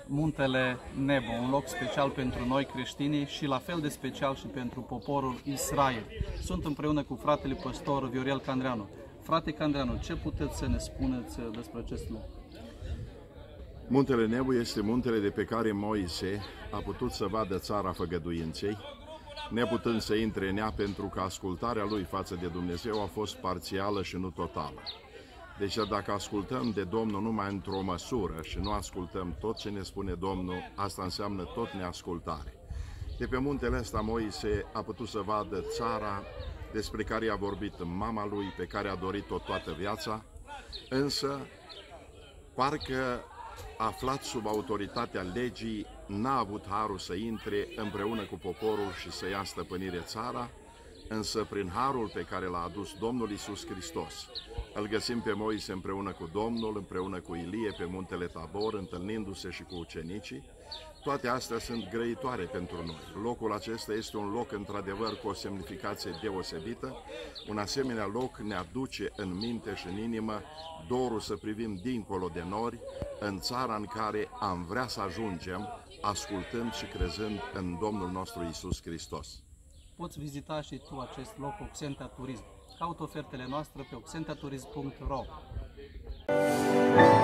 Muntele Nebo, un loc special pentru noi creștinii și la fel de special și pentru poporul Israel. Sunt împreună cu fratele păstor Viorel Candreanu. Frate Candreanu, ce puteți să ne spuneți despre acest loc? Muntele Nebo este muntele de pe care Moise a putut să vadă țara făgăduinței, neputând să intre în ea pentru că ascultarea lui față de Dumnezeu a fost parțială și nu totală. Deci dacă ascultăm de Domnul numai într-o măsură și nu ascultăm tot ce ne spune Domnul, asta înseamnă tot neascultare. De pe muntele ăsta Moise a putut să vadă țara despre care a vorbit mama lui, pe care a dorit-o toată viața, însă parcă aflat sub autoritatea legii, n-a avut harul să intre împreună cu poporul și să ia stăpânire țara, însă prin harul pe care l-a adus Domnul Iisus Hristos, îl găsim pe Moise împreună cu Domnul, împreună cu Ilie pe muntele Tabor, întâlnindu-se și cu ucenicii. Toate astea sunt grăitoare pentru noi. Locul acesta este un loc într-adevăr cu o semnificație deosebită. Un asemenea loc ne aduce în minte și în inimă dorul să privim dincolo de nori, în țara în care am vrea să ajungem, ascultând și crezând în Domnul nostru Iisus Hristos. Poți vizita și tu acest loc, Oxentea Turism. Caută ofertele noastre pe oxentiaturism.ro.